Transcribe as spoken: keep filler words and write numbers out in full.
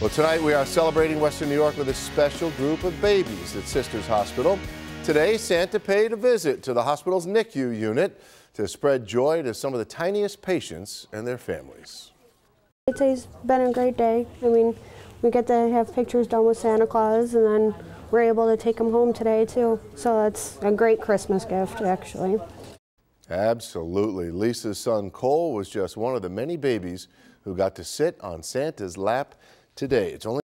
Well, tonight we are celebrating Western New York with a special group of babies at Sisters Hospital. Today, Santa paid a visit to the hospital's N I C U unit to spread joy to some of the tiniest patients and their families. Today's been a great day. I mean, we get to have pictures done with Santa Claus, and then we're able to take him home today too. So that's a great Christmas gift, actually. Absolutely. Lisa's son Cole was just one of the many babies who got to sit on Santa's lap today. It's only